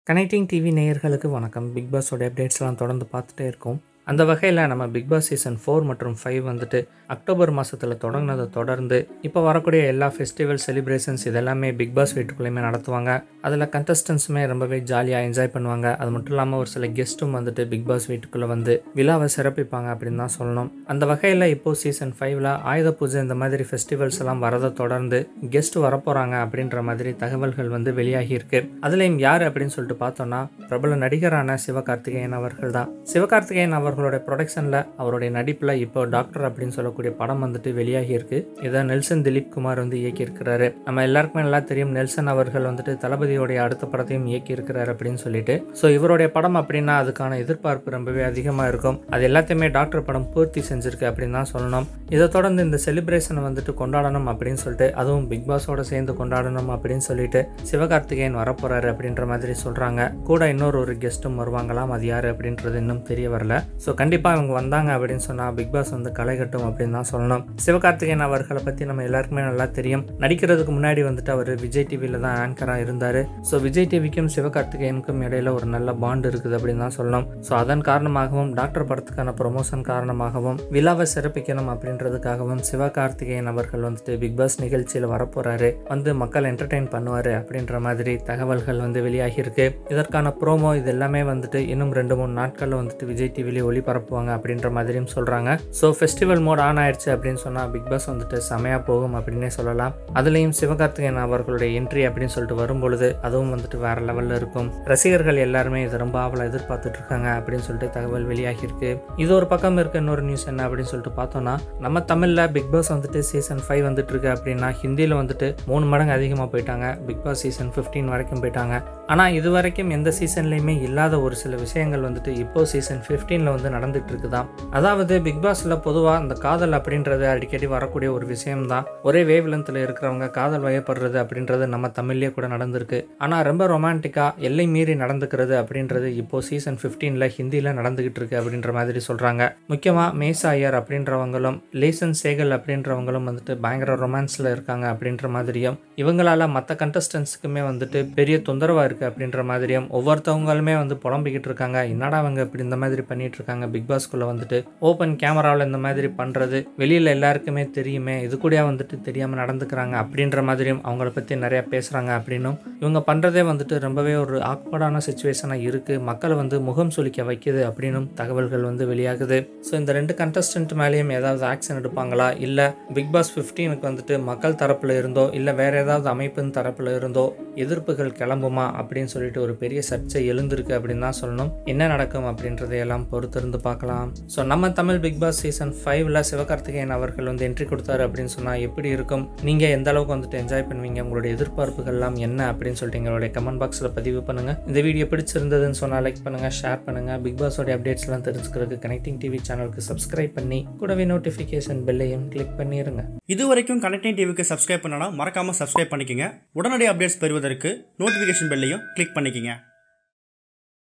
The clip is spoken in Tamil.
கனெக்டிங் டிவி நேயர்களுக்கு வணக்கம். பிக் பாஸோட அப்டேட்ஸ்லாம் தொடர்ந்து பார்த்துட்டே இருக்கோம். அந்த வகையில் நம்ம பிக் பாஸ் சீசன் 4 மற்றும் 5 வந்துட்டு அக்டோபர் மாதத்தில் தொடங்கினதை தொடர்ந்து இப்போ வரக்கூடிய எல்லா ஃபெஸ்டிவல் செலிப்ரேஷன்ஸ் இதெல்லாமே பிக் பாஸ் வீட்டுக்குள்ளேயுமே நடத்துவாங்க. அதில் கண்டஸ்டன்ஸுமே ரொம்பவே ஜாலியாக என்ஜாய் பண்ணுவாங்க. அது மட்டும் இல்லாமல் ஒரு சில கெஸ்ட்டும் வந்துட்டு பிக் பாஸ் வீட்டுக்குள்ளே வந்து விழாவை சிறப்பிப்பாங்க அப்படின்னு தான் சொல்லணும். அந்த வகையில் இப்போது சீசன் 5ல் ஆயுத பூஜை இந்த மாதிரி ஃபெஸ்டிவல்ஸ் எல்லாம் வரதை தொடர்ந்து கெஸ்ட் வரப்போகிறாங்க அப்படின்ற மாதிரி தகவல்கள் வந்து வெளியாகி இருக்கு. அதுலேயும் யார் அப்படின்னு சொல்லிட்டு பார்த்தோன்னா பிரபல நடிகரான சிவகார்த்திகேயன் அவர்கள் தான். சிவகார்த்திகேயன் அவர்களுடைய ப்ரொடக்ஷனில் அவருடைய நடிப்பில் இப்போ டாக்டர் அப்படின்னு சொல்லக்கூடிய படம் வந்துட்டு வெளியாகி இருக்கு. இதை நெல்சன் திலீப் குமார் வந்து இயக்கியிருக்கிறாரு. நம்ம எல்லாருக்குமே நல்லா தெரியும், நெல்சன் அவர்கள் வந்துட்டு தளபதியோடைய அடுத்த படத்தையும் இயக்கி இருக்கிறார் அப்படின்னு சொல்லிட்டு. ஸோ இவருடைய படம் அப்படின்னா அதுக்கான எதிர்பார்ப்பு ரொம்பவே அதிகமாக இருக்கும். அது எல்லாத்தையுமே டாக்டர் படம் பூர்த்தி செஞ்சிருக்கு அப்படின்னு தான் சொல்லணும். இதை தொடர்ந்து இந்த செலிப்ரேஷனை வந்துட்டு கொண்டாடணும் அப்படின்னு சொல்லிட்டு, அதுவும் பிக் பாஸோட சேர்ந்து கொண்டாடணும் அப்படின்னு சொல்லிட்டு சிவகார்த்திகேயன் வரப்போறாரு அப்படின்ற மாதிரி சொல்றாங்க. கூட இன்னொரு கெஸ்ட்டும் வருவாங்களாம். அது யாரு அப்படின்றது இன்னும் தெரிய வரல. ஸோ கண்டிப்பாக இவங்க வந்தாங்க அப்படின்னு சொன்னால் பிக் பாஸ் வந்து களை கட்டும் அப்படின்னு தான் சொல்லணும். சிவகார்த்திகேயன் அவர்களை பற்றி நம்ம எல்லாருக்குமே நல்லா தெரியும். நடிக்கிறதுக்கு முன்னாடி வந்துட்டு அவர் விஜய் டிவியில் தான் ஆங்கராக இருந்தார். ஸோ விஜய் டிவிக்கும் சிவகார்த்திகேயனுக்கும் இடையில ஒரு நல்ல பாண்ட் இருக்குது அப்படின்னு தான் சொல்லணும். ஸோ அதன் காரணமாகவும் டாக்டர் படத்துக்கான ப்ரொமோஷன் காரணமாகவும் விழாவை சிறப்பிக்கணும் அப்படின்றதுக்காகவும் சிவகார்த்திகேயன் அவர்கள் வந்துட்டு பிக் பாஸ் நிகழ்ச்சியில் வரப்போறாரு, வந்து மக்கள் என்டர்டெயின் பண்ணுவார் அப்படின்ற மாதிரி தகவல்கள் வந்து வெளியாகி இருக்கு. இதற்கான ப்ரோமோ இது எல்லாமே வந்துட்டு இன்னும் 2-3 நாட்களில் வந்துட்டு விஜய் டிவிலே ஒளிபரப்புவாங்க அப்படின்ற மாதிரியும் சொல்றாங்க. ஸோ ஃபெஸ்டிவல் மோட் ஆன் ஆயிடுச்சு அப்படின்னு சொன்னால் பிக் பாஸ் வந்துட்டு செமையா போகும் அப்படின்னே சொல்லலாம். அதுலேயும் சிவகார்த்திகேயன் அவர்களுடைய என்ட்ரி அப்படின்னு சொல்லிட்டு வரும்பொழுது அதுவும் வந்துட்டு வேற லெவலில் இருக்கும். ரசிகர்கள் எல்லாருமே இதை ரொம்ப ஆவலாக எதிர்பார்த்துட்டு இருக்காங்க அப்படின்னு சொல்லிட்டு தகவல் வெளியாகி இருக்கு. இது ஒரு பக்கம் இருக்க இன்னொரு நியூஸ் என்ன அப்படின்னு சொல்லிட்டு பார்த்தோம்னா, நம்ம தமிழில் பிக் பாஸ் வந்துட்டு சீசன் 5 வந்துட்டு இருக்கு அப்படின்னா ஹிந்தியில் வந்துட்டு 3 மடங்கு அதிகமாக போயிட்டாங்க. பிக் பாஸ் சீசன் 15 வரைக்கும் போயிட்டாங்க. ஆனால் இது வரைக்கும் எந்த சீசன்லையுமே இல்லாத ஒரு சில விஷயங்கள் வந்துட்டு இப்போ சீசன் 15ல் வந்து நடந்துட்டு இருக்குதான். அதாவது பிக் பாஸ்ல பொதுவாக இந்த காதல் அப்படின்றது அடிக்கடி வரக்கூடிய ஒரு விஷயம் தான். ஒரே வேவ் லென்த்தில் இருக்கிறவங்க காதல் வயப்படுறது அப்படின்றது நம்ம தமிழ்லேயே கூட நடந்திருக்கு. ஆனால் ரொம்ப ரொமான்டிக்கா எல்லை மீறி நடந்துக்கிறது அப்படின்றது இப்போ சீசன் 15ல் ஹிந்தியில் நடந்துகிட்டு இருக்கு அப்படின்ற மாதிரி சொல்றாங்க. முக்கியமாக மேசா ஐயர் அப்படின்றவங்களும் லேசன் சேகல் அப்படின்றவங்களும் வந்துட்டு பயங்கர ரொமான்ஸ்ல இருக்காங்க அப்படின்ற மாதிரியும், இவங்களால மற்ற கண்டஸ்டன்ஸுக்குமே வந்துட்டு பெரிய தொந்தரவா இருக்கு அப்படின்ற மாதிரியும் ஒவ்வொருத்தவங்களுமே வந்து புலம்பிக்கிட்டு இருக்காங்க. என்னடா அவங்க இப்படி இந்த மாதிரி பண்ணிட்டு இருக்காங்க, பிக் பாஸ்குள்ள வந்துட்டு ஓப்பன் கேமராவில் இந்த மாதிரி பண்றது வெளியில எல்லாருக்குமே தெரியுமே, இது கூட வந்துட்டு தெரியாம நடந்துக்கிறாங்க அப்படின்ற மாதிரியும் அவங்கள பத்தி நிறைய பேசுறாங்க அப்படின்னும், இவங்க பண்றதே வந்துட்டு ரொம்பவே ஒரு ஆக்வர்டான சிச்சுவேஷனா இருக்கு, மக்களை வந்து முகம் சுளிக்க வைக்குது அப்படின்னும் தகவல்கள் வந்து வெளியாகுது. ஸோ இந்த 2 கண்டஸ்டன்ட் மேலேயும் ஏதாவது ஆக்ஷன் எடுப்பாங்களா, இல்ல பிக் பாஸ் 15க்கு வந்துட்டு மக்கள் தரப்புல இருந்தோ இல்ல வேற ஏதாவது அமைப்பின் தரப்புல இருந்தோ எதிர்ப்புகள் கிளம்புமா அப்படின்னு சொல்லிட்டு ஒரு பெரிய சர்ச்சை எழுந்திருக்கு அப்படின்னு தான் சொல்லணும். என்ன நடக்கும் அப்படின்றதையெல்லாம் பொறுத்திருந்து பார்க்கலாம். ஸோ நம்ம தமிழ் பிக் பாஸ் சீசன் 5ல் சிவகார்த்திகேயன் அவர்கள் வந்து என்ட்ரி கொடுத்தாரு அப்படின்னு சொன்னால் எப்படி இருக்கும், நீங்கள் எந்த அளவுக்கு வந்துட்டு என்ஜாய் பண்ணுவீங்க, உங்களுடைய எதிர்பார்ப்புகள்லாம் என்ன அப்படின்னு சொல்லிட்டு எங்களுடைய கமெண்ட் பாக்ஸில் பதிவு பண்ணுங்கள். இந்த வீடியோ பிடிச்சிருந்ததுன்னு சொன்னால் லைக் பண்ணுங்கள், ஷேர் பண்ணுங்கள். பிக் பாஸோட அப்டேட்ஸ்லாம் தெரிஞ்சுக்கிறதுக்கு கனெக்டிங் டிவி சேனலுக்கு சப்ஸ்கிரைப் பண்ணி கூடவே நோட்டிஃபிகேஷன் பெல்லையும் கிளிக் பண்ணிடுங்க. இது வரைக்கும் கனெக்டிங் டிவிக்கு சப்ஸ்கிரைப் பண்ணனா மறக்காமல் சப்ஸ்கிரைப் பண்ணிக்கங்க. உடனடி அப்டேட்ஸ் பெறுவதற்கு நோட்டிஃபிகேஷன் பெல்லையும் கிளிக் பண்ணிக்கங்க.